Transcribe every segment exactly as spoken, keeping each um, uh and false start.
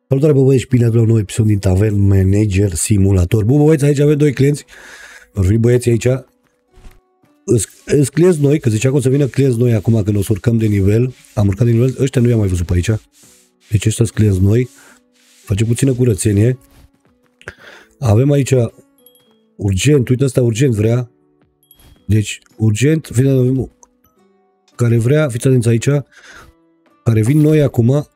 Salutare, bă, băieți, bine ați la un nou episod din Tavern Manager Simulator. Bă, băieți, aici avem doi clienți. Vor veni băieții aici. Îs clienți noi, că zicea că o să vină clienți noi acum când o să urcăm de nivel. Am urcat de nivel, ăștia nu i-am mai văzut pe aici. Deci ăștia sunt clienți noi. Face puțină curățenie. Avem aici urgent, uite ăsta urgent vrea. Deci, urgent, avem care vrea, fiți atenți aici, care vin noi acum.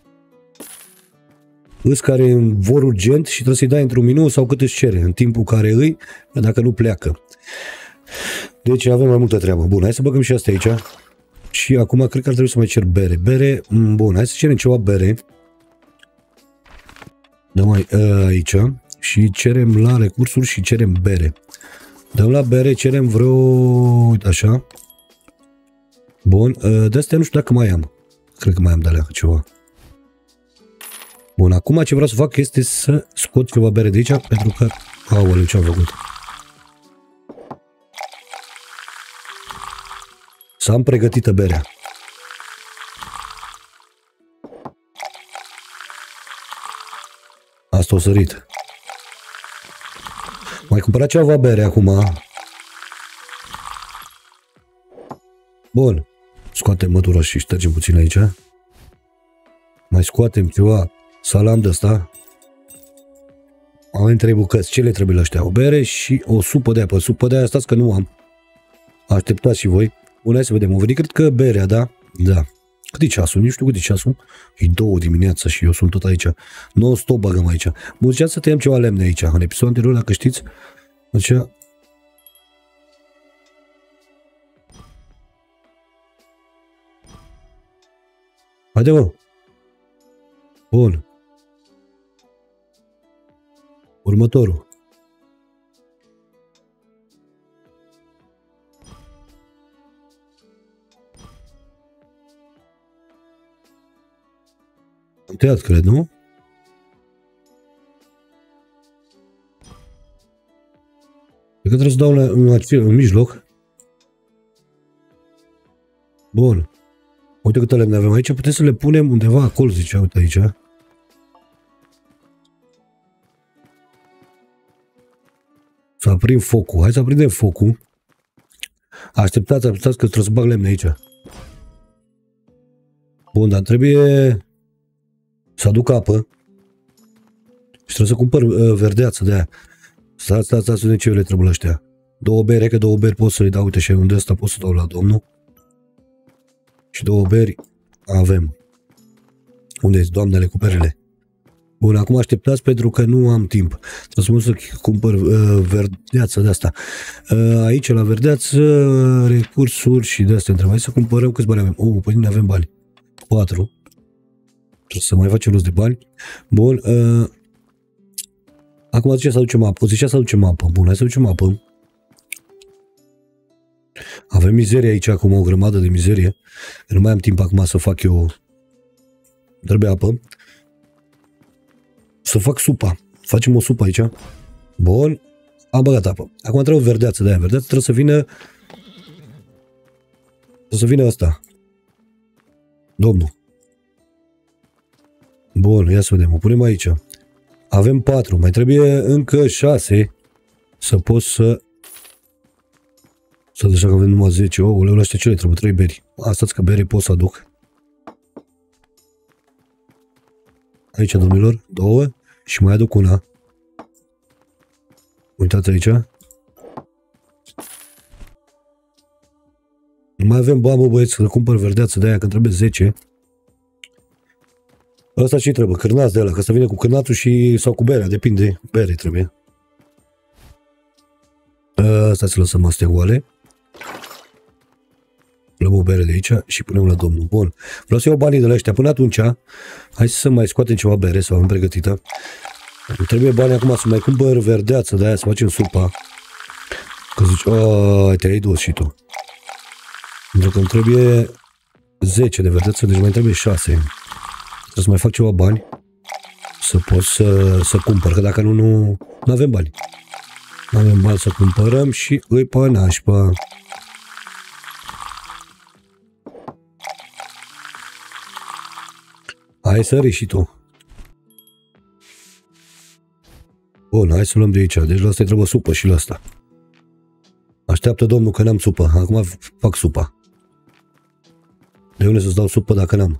Îs care vor urgent și trebuie să-i dai într-un minut sau cât îți cere, în timpul care îi, dacă nu pleacă. Deci avem mai multă treabă. Bun, hai să băgăm și asta aici. Și acum cred că ar trebui să mai cer bere. Bere, bun, hai să cerem ceva bere. Dăm mai aici și cerem la recursuri și cerem bere. Dăm la bere, cerem vreo, uite așa. Bun, de astea nu știu dacă mai am. Cred că mai am de alea ceva. Bun, acum ce vreau să fac este să scot ceva bere de aici, pentru că... Aoleu, ce-am făcut? Să am pregătită berea. Asta o sărit. Mai cumpărat ceva bere acum. Bun. Scoatem mătura și ștergem puțin aici. Mai scoatem ceva salam de ăsta. Avem trei bucăți. Ce le trebuie la ăștia? O bere și o supă de apă. Supă de aia, stați că nu am. Așteptați și voi. Bun, hai să vedem. O venit, cred că berea, da? Da. Cât e ceasul? Nu știu cât e ceasul. E două dimineața și eu sunt tot aici. Non-stop băgăm aici. Bun, ziceam să tăiem ceva lemne aici. În episodul anterior, dacă știți. Deci... Haide, mă. Bun. Următorul. Am tăiat, cred, nu? Cred că trebuie să dau la, în, în mijloc. Bun. Uite câte lemne avem aici. Putem să le punem undeva acolo, zicea, uite aici. Să aprind focul. Hai să aprindem focul. Așteptați, așteptați că trebuie să bag lemne aici. Bun, dar trebuie să aduc apă. Și trebuie să cumpăr uh, verdeață de aia. Stați, stați, stați, de ce le trebuie la ăștia. Două beri, că două beri pot să le dau. Uite și unde ăsta pot să dau la domnul. Și două beri avem. Unde-s, doamnele, cu perele? Bun, acum așteptați pentru că nu am timp. Trebuie să mă să cumpăr uh, verdeață de asta. Uh, aici, la verdeață, recursuri și de astea întrebări. Să cumpărăm câți bani avem. Oh, păi nu avem bani. patru. Trebuie să mai facem rost de bani. Bun. Uh, acum zicea să aducem apă. Zicea să aducem apă. Bun, hai să aducem apă. Avem mizerie aici acum, o grămadă de mizerie. Nu mai am timp acum să fac eu... Trebuie apă. Să fac supa. Facem o supă aici. Bun. Am băgat apă. Acum trebuie o verdeață de aia. Verdeață trebuie să vină... Trebuie să vină ăsta. Domnul. Bun, ia să vedem. O punem aici. Avem patru. Mai trebuie încă șase să pot să... Să deja că avem numai zece. Oh, uleu, la ăștia ce le trebuie? trei beri. Asta că bere pot să aduc. Aici, domnilor, două. Și mai aduc una. Uitați aici. Nu mai avem bani, bă, băieți, să cumpăr verdeață de aia, că trebuie zece. Ăsta ce trebuie? Cârnați de ăla, că să vine cu cârnatul și... sau cu berea, depinde. Bere trebuie. Asta să lăsăm astea goale. Luăm o bere de aici și punem la domnul. Bun. Vreau să iau banii de la ăștia. Până atunci, hai să mai scoatem ceva bere, să o avem pregătită. Îmi trebuie bani acum să mai cumpăr verdeață de aia, să facem supa. Că zici, ai, te-ai dus și tu. Pentru că îmi trebuie zece de verdeață, deci mai trebuie șase. Trebuie să mai fac ceva bani să pot să, să cumpăr, că dacă nu, nu, nu avem bani. Nu avem bani să cumpărăm și îi pe nașpa. Hai să râi și tu. Bun, hai să luăm de aici. Deci la asta trebuie supă și la asta. Așteaptă domnul că n-am supă. Acum fac supa. De unde să-ți dau supă dacă n-am?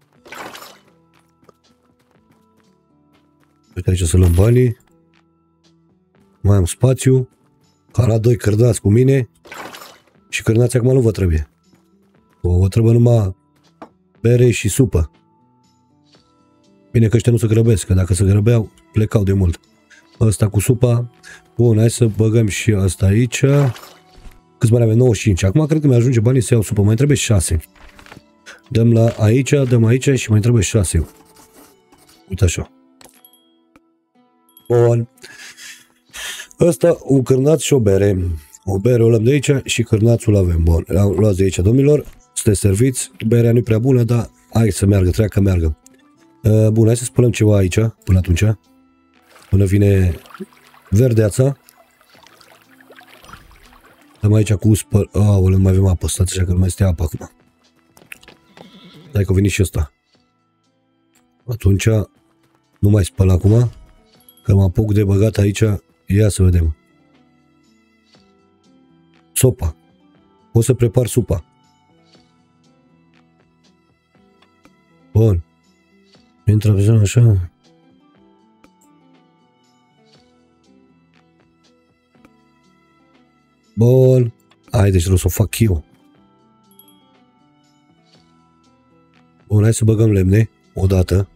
Uite aici să luăm banii. Mai am spațiu. Ca la doi cărdați cu mine. Și cărnați acum nu vă trebuie. Vă trebuie numai bere și supă. Bine că ăștia nu se grăbesc, că dacă se grăbeau, plecau de mult. Asta cu supa. Bun, hai să băgăm și asta aici. Câți bani avem? nouăzeci și cinci. Acum cred că mi-ajunge banii să iau supă. Mai trebuie șase. Dăm la aici, dăm aici și mai trebuie șase. Uite așa. Bun. Asta, un cârnaț și o bere. O bere o luăm de aici și cârnațul avem. Bun, luați de aici, domnilor. Sunteți serviți. Berea nu e prea bună, dar hai să meargă, treacă, meargă. Uh, bun, hai să spălăm ceva aici, până atunci. Până vine verdeața. Dăm aici cu spăl... Aoleu, mai avem apă, stați așa că nu mai este apă acum. Hai că a venit și ăsta. Atunci nu mai spăl acum, că mă apuc de băgat aici. Ia să vedem. Sopa. O să prepar supa. Bun. Intră pe zonă așa. Bun. Hai, deci o să o fac eu. Bun, hai să băgăm lemne. Odată.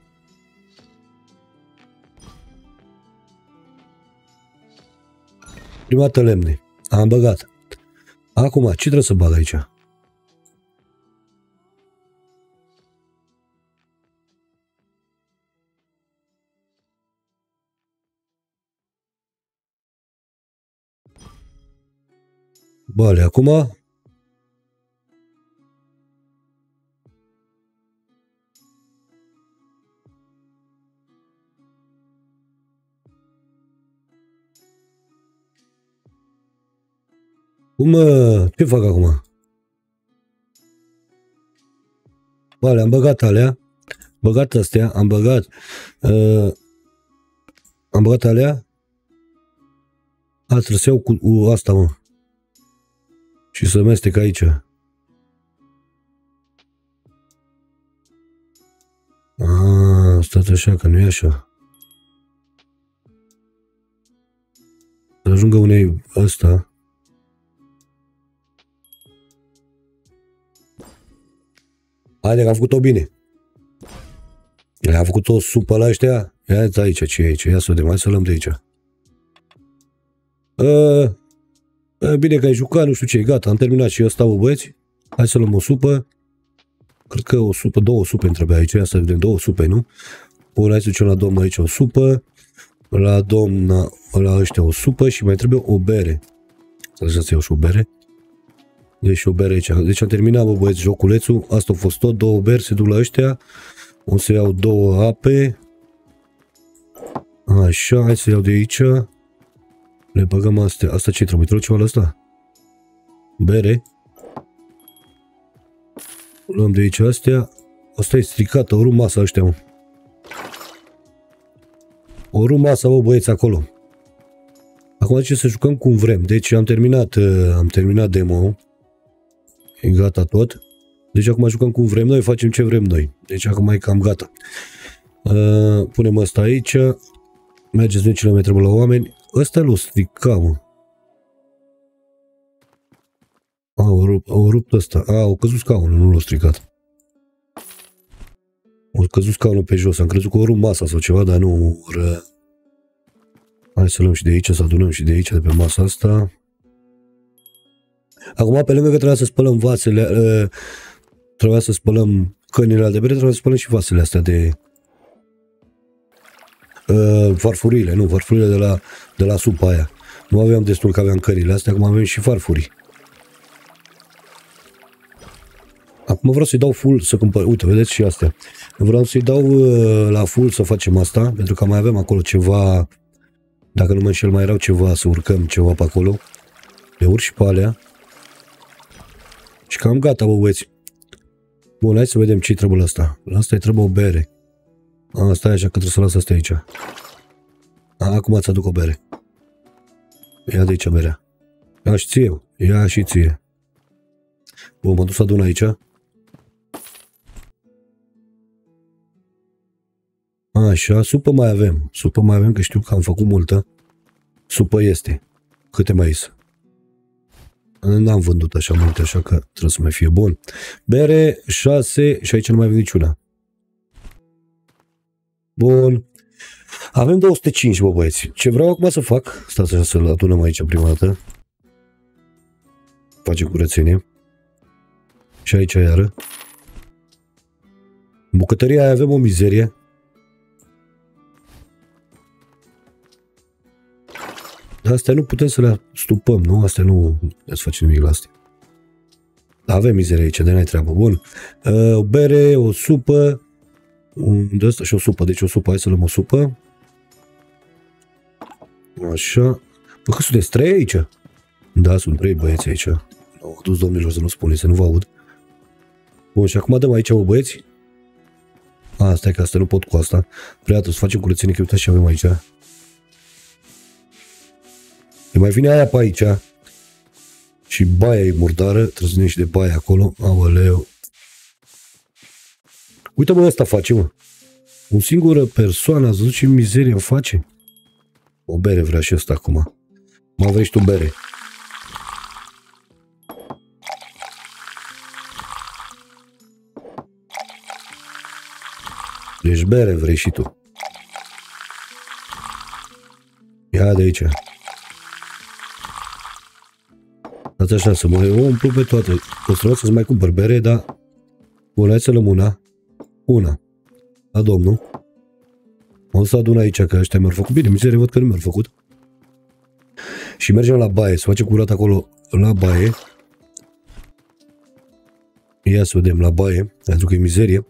Prima dată lemne. Am băgat. Acum, ce trebuie să bag aici? Bale, acum... Cum, ce fac acum? Bale, am băgat alea. Băgat astea, am băgat... Uh, am băgat alea. A, trebuie să iau cu, cu asta, mă. Și să mestec aici. Ah, stați așa, că nu e așa. Să ajungă unei ăsta. Haide că am făcut-o bine. Am făcut o supă la ăștia. Ia aici, ce e aici? Ia să vedem, hai să luăm de aici. Uh, bine că ai jucat, nu știu ce, gata, am terminat și ăsta, bă, băieți. Hai să luăm o supă. Cred că o supă, două supe îmi trebuie aici. Ia să vedem, două supe, nu? Bun, hai să ducem la domn aici o supă. La domn, la ăștia o supă și mai trebuie o bere. Să să iau și o bere. Deci o bere aici. Deci am terminat, bă, băieți, joculețul. Asta a fost tot, două beri, se duc la ăștia. O să iau două ape. Așa, hai să iau de aici. Le băgăm astea. Asta ce trebuie? Trebuie ceva la asta? Bere. Luăm de aici astea. Asta e stricată, o rup masa ăștia, mă. O rup masa, bă, băieți, acolo. Acum ce să jucăm cum vrem. Deci am terminat, am terminat demo. E gata tot. Deci acum jucăm cum vrem noi, facem ce vrem noi. Deci acum e cam gata. Uh, punem asta aici. Mergeți noi ce le mai trebuie la oameni. Ăsta l-o strica, mă. A, o rupt, o rupt ăsta. A, o căzut scaunul, nu l-o stricat. O căzut scaunul pe jos. Am crezut că o rupt masa sau ceva, dar nu. Ră... Hai să luăm și de aici, să adunăm și de aici, de pe masa asta. Acum, pe lângă că trebuia să spălăm vasele, uh, trebuia să spălăm cănile de bere, trebuia să spălăm și vasele astea de uh, farfurile, nu, farfurile de la, de la supa aia. Nu aveam destul că aveam cănile astea, acum avem și farfurii. Acum vreau să-i dau full să cumpăr, uite, vedeți și astea. Vreau să-i dau uh, la full să facem asta, pentru că mai avem acolo ceva, dacă nu mă înșel, mai erau ceva, să urcăm ceva pe acolo. Le urc și pe alea. Și cam gata, bă, băieți. Bun, hai să vedem ce-i trebuie la asta. La asta îi trebuie o bere. Asta e așa că trebuie să las asta aici. Acum îți aduc o bere. Ia de aici berea. Ia și ție. Ia și ție. Bun, mă duc să adun aici. Așa, supă mai avem. Supă mai avem, că știu că am făcut multă. Supă este. Câte mai este? N-am vândut așa multe, așa că trebuie să mai fie bun. Bere, șase și aici nu mai avem niciuna. Bun. Avem două sute cinci, bă, băieți. Ce vreau acum să fac? Stați așa să-l adunăm aici prima dată. Facem curățenie. Și aici iară. În bucătăria aia avem o mizerie. Dar astea nu putem să le stupăm, nu? Astea nu le-ați face nimic la astea. Avem mizerie aici, de n-ai treabă. Bun. O bere, o supă. De asta și o supă. Deci o supă. Hai să luăm o supă. Așa. Bă, că sunteți trei aici? Da, sunt trei băieți aici. Au dus domnilor să nu spune, să nu vă aud. Bun, și acum dăm aici, bă, băieți. A, stai că asta nu pot cu asta. Priată, să facem curățenie, că uitați ce avem aici. E mai vine aia pe aici. Și baia e murdară. Trebuie să ne și de baia acolo. Aoleu. Uite, mă, ăsta face, mă. O singură persoană, ați văzut ce mizerie îmi face? O bere vrea și ăsta acum. Mă, vrei și tu bere? Deci bere vrei și tu. Ia de aici. Dați așa, să mă umplu pe toate. O să să mai cumpăr bere, dar... Bun, hai să luăm una. Una. La domnul. O să adun aici, că ăștia mi-au făcut bine. Mizerie, văd că nu mi-au făcut. Și mergem la baie. Să facem curat acolo la baie. Ia să vedem la baie. Pentru că e mizerie.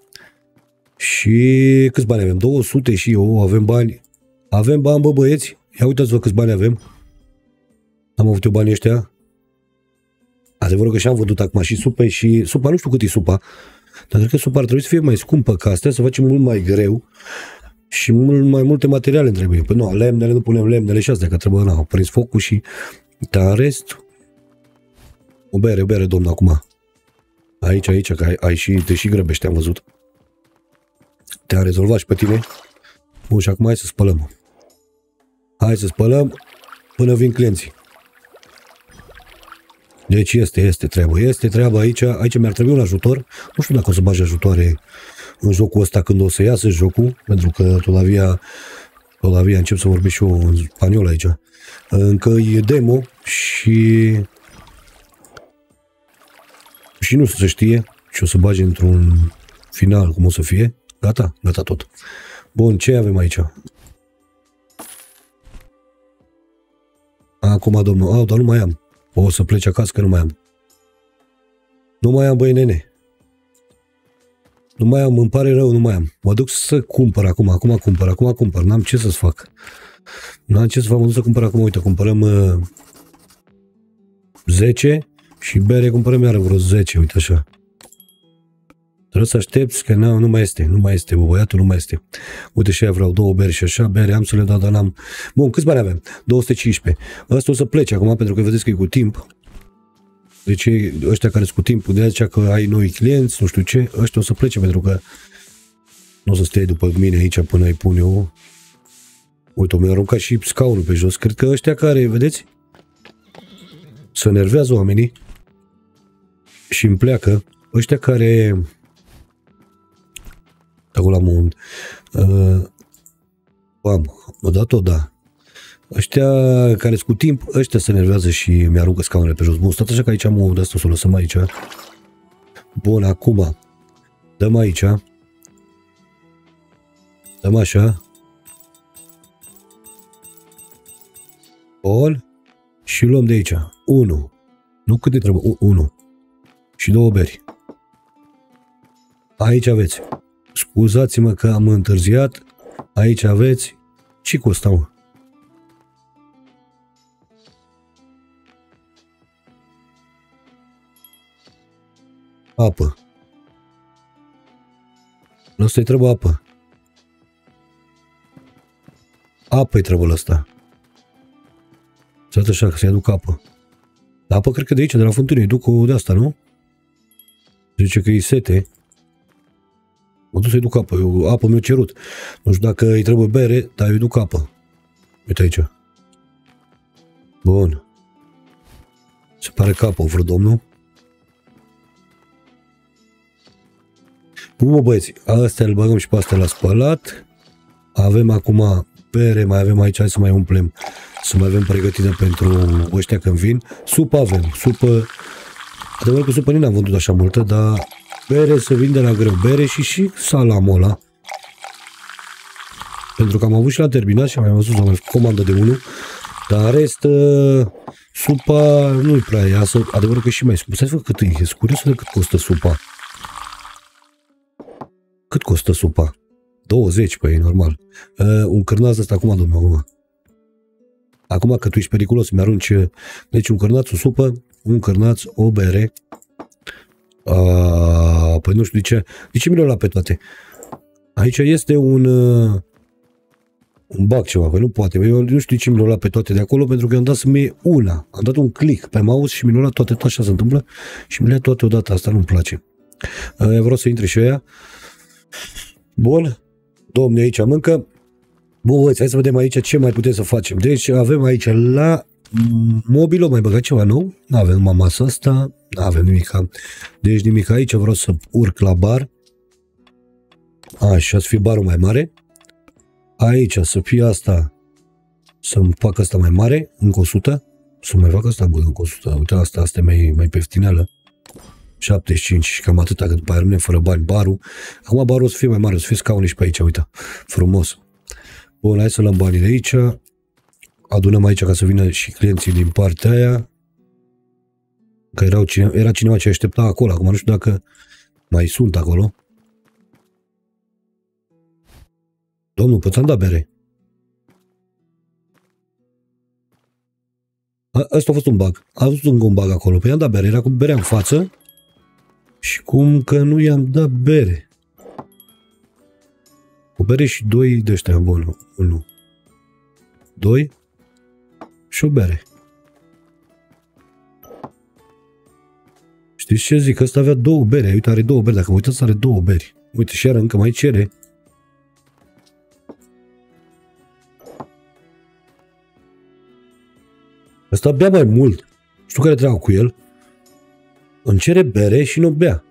Și câți bani avem? două sute și eu avem bani. Avem bani, bă, băieți. Ia uitați-vă câți bani avem. Am avut eu banii ăștia. Adevărul că și-am văzut acum și supa și... Supa, nu știu cât e supa. Dar cred că supa ar trebui să fie mai scumpă ca astea, să facem mult mai greu. Și mult mai multe materiale îmi trebuie. Păi nu, lemnele, nu punem lemnele și astea, că trebuie, na, au prins focul și... Dar în rest... O bere, o bere, domn, acum. Aici, aici, că ai, ai și... Te și grăbești, am văzut. Te-am rezolvat și pe tine. Bun, și acum hai să spălăm. Hai să spălăm până vin clienții. Deci este, este treabă, este treabă aici. Aici mi-ar trebui un ajutor. Nu știu dacă o să bagi ajutoare în jocul ăsta când o să iasă jocul, pentru că todavia, todavia încep să vorbesc și eu în spaniol aici. Încă e demo și și nu se știe și o să bagi într-un final cum o să fie. Gata? Gata tot. Bun, ce avem aici? Acum, domnul, au, dar nu mai am. O să pleci acasă că nu mai am. Nu mai am, băi, nene. Nu mai am, îmi pare rău, nu mai am. Mă duc să cumpăr acum, acum cumpăr, acum cumpăr. N-am ce să-ți fac. N-am ce să fac, mă duc să cumpăr acum. Uite, cumpărăm uh, zece și bere cumpărăm iară vreo zece, uite așa. Trebuie să aștepți că nu, nu mai este, nu mai este, bă, băiatul nu mai este. Uite și aia vreau două beri și așa, bere am să le dau, dar n-am... Bun, câți bani avem? două sute cincisprezece. Ăsta o să plece acum, pentru că vedeți că e cu timp. Deci ăștia care sunt cu timpul, de aceea că ai noi clienți, nu știu ce, ăștia o să plece, pentru că nu o să stai după mine aici până îi pun eu. Uite, mi-a aruncat și scaunul pe jos. Cred că ăștia care, vedeți, se nervează oamenii și îmi pleacă. Ăștia care... Acolo am un... Uh, am, o dat-o, da. Ăștia care sunt cu timp, ăștia se nervează și mi-aruncă scaunele pe jos. Bun, stați așa că aici am o de asta, să o lăsăm aici. Bun, acum dăm aici. Dăm așa. Bun. Și luăm de aici. unu. Nu câte trebuie? unu. Și două beri. Aici aveți. Scuzați-mă că am întârziat. Aici aveți. Și cu ăsta, mă. Apă. Ăsta-i trebuie apă. Apă-i trebuie ăsta. Să așa, că să-i aduc apă. Apă cred că de aici, de la fântână, îi duc o de asta, nu? Zice că e sete. Mă duc să-i duc apă. Eu, apă mi-a cerut. Nu știu dacă îi trebuie bere, dar eu îi duc apă. Uite aici. Bun. Se pare că apă vreo domnul. Bun, mă băieți, astea îl băgăm și pe astea la spălat. Avem acum bere, mai avem aici, hai să mai umplem, să mai avem pregătită pentru ăștia când vin. Supă avem, supă, adevărat că supă nu am vândut așa multă, dar bere se vinde la greu, bere și și salamul ăla. Pentru că am avut și la terminat și am mai văzut, am mai comandă de unul, dar rest, supa nu-i prea iasă, adevărat că și mai scumpă. Stai să văd cât e, e curios de cât costă supa. Cât costă supa? douăzeci, păi, normal. Uh, un cârnaț ăsta, acum, domnule, acum. Acum că tu ești periculos, mi-arunci, deci un cârnaț, o supă, un cârnaț, o bere. Uh, păi nu știu de ce, de ce mi le-au luat pe toate? Aici este un, uh, un bug ceva, păi nu poate, eu nu știu de ce mi le-au luat pe toate de acolo, pentru că am dat să-mi iei una. Am dat un click pe mouse și mi le-au luat toate, tot așa se întâmplă, și mi le-a toate odată, asta nu-mi place. Uh, eu vreau să intre și aia. Bun. Domne, aici mâncă. Bun, băieți, hai să vedem aici ce mai putem să facem. Deci avem aici la mobil, mai băgat ceva nou. Nu avem numai masa asta, nu avem nimic. Deci nimic aici, vreau să urc la bar. Așa, să fie barul mai mare. Aici să fie asta, să-mi fac asta mai mare, încă o sută. Să mai fac asta, bă, încă o sută. Uite, asta, asta e mai, mai peftineală. șaptezeci și cinci și cam atâta, că după aia rămâne fără bani barul. Acum barul o să fie mai mare, o să fie scaune și pe aici, uite, frumos. Bun, hai să luăm banii de aici. Adunăm aici ca să vină și clienții din partea aia. Că erau cine, era cineva ce aștepta acolo, acum nu știu dacă mai sunt acolo. Domnul, poți-am da bere? A, ăsta a fost un bug. A fost un bug acolo. Păi i-am dat bere, era cu berea în față. Și cum că nu i-am dat bere? O bere și doi de ăștia, bun, unu, doi și o bere. Știți ce zic? Ăsta avea două bere, uite, are două beri, dacă mă uitați, are două beri. Uite, și iară încă mai cere. Ăsta bea mai mult. Știu care treaba cu el. Îmi cere bere și nu bea.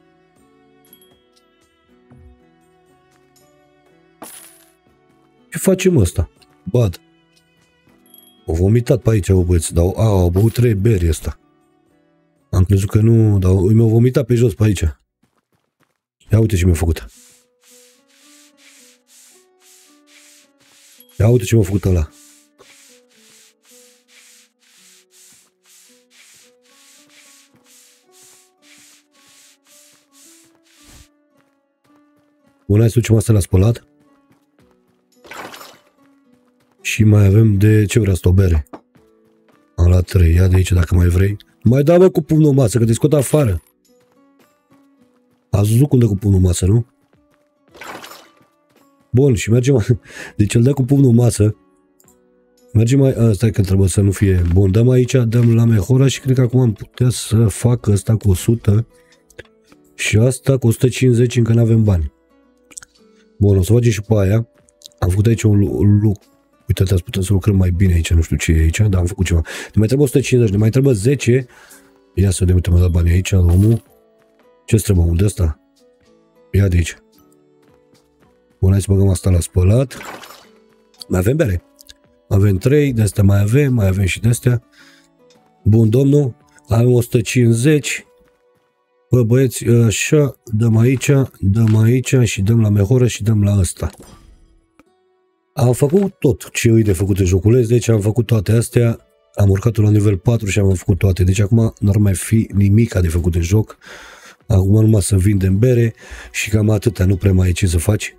Ce facem ăsta? Bad. Au vomitat pe aici, bă, băieți, dar a, au băut trei beri ăsta. Am crezut că nu, dar mi-au vomitat pe jos pe aici. Ia uite ce mi-a făcut. Ia uite ce mi-a făcut ăla. Bun, hai să ducem asta la spălat. Și mai avem de ce vrea asta, o bere. Am la trei, ia de aici dacă mai vrei. Mai da, bă, cu pumnul în masă, că te scot afară. Ați văzut cum dă cu pumnul în masă, nu? Bun, și mergem. Deci îl dă cu pumnul în masă. Mergem mai... A, stai că trebuie să nu fie... Bun, dăm aici, dăm la Mehora și cred că acum am putea să fac ăsta cu o sută. Și asta cu o sută cincizeci, încă nu avem bani. Bun, o să facem și pe aia. Am făcut aici un lucru. Uite, ați putea să lucrăm mai bine aici, nu știu ce e aici, dar am făcut ceva. Ne mai trebuie o sută cincizeci, ne mai trebuie zece. Ia să vedem, uite, m-a dat banii aici, omul. Ce-ți trebuie, unde ăsta? Ia de aici. Bun, hai să băgăm asta la spălat. Mai avem bere. Avem trei, de astea mai avem, mai avem și de astea. Bun, domnul, avem o sută cincizeci. Bă, băieți, așa, dăm aici, dăm aici și dăm la Mehoră și dăm la ăsta. Am făcut tot ce îi de făcut în joculeț, deci am făcut toate astea, am urcat la nivel patru și am făcut toate, deci acum n-ar mai fi nimic de făcut în joc, acum numai să vindem bere și cam atâta, nu prea mai e ce să faci.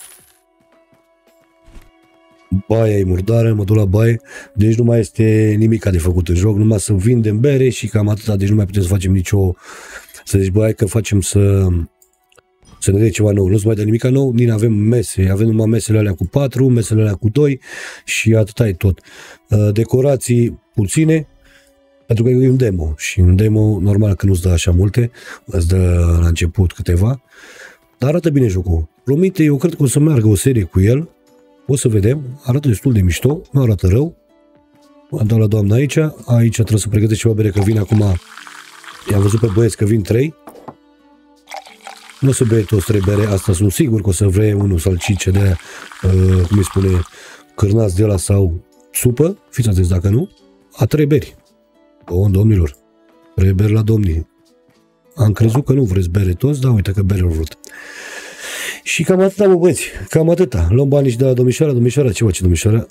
Baia e murdară, mă duc la baie, deci nu mai este nimic de făcut în joc, numai să vindem bere și cam atâta, deci nu mai putem să facem nicio, să zici, bă, hai că facem să Să ne dea ceva nou. Nu-ți mai dă nimic nou, nici avem mese. Avem numai mesele alea cu patru, mesele alea cu doi și atâta e tot. Decorații puține, pentru că e un demo. Și un demo, normal că nu-ți dă așa multe, îți dă la început câteva. Dar arată bine jocul. Promite, eu cred că o să meargă o serie cu el. O să vedem. Arată destul de mișto, nu arată rău. Am dat la doamna aici. Aici trebuie să pregătesc ceva bere, că vin acum. I-am văzut pe băieți că vin trei. Nu o să bei toți trei bere, asta sunt sigur că o să vrei unul salcice de aia, uh, cum îi spune, cârnați de la sau supă, fiți atenți dacă nu, a trei beri. Bun, domnilor, trei beri la domnii. Am crezut că nu vreți bere toți, dar uite că bere au vrut. Și cam atâta, mă băieți, cam atâta. Luăm banii și de la domnișoara, domnișoara, ce face domnișoara?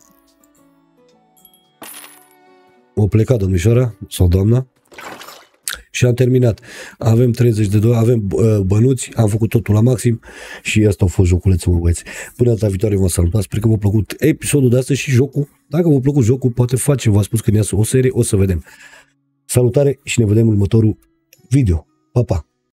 O pleca domnișoara sau doamna. Și am terminat. Avem treizeci de dolari, avem uh, bănuți, am făcut totul la maxim și asta a fost joculețul, mă băieți. Până data viitoare vă salutat, sper că v-a plăcut episodul de astăzi și jocul. Dacă v-a plăcut jocul, poate face, v-a spus că ne iasă o serie, o să vedem. Salutare și ne vedem în următorul video. Pa, pa!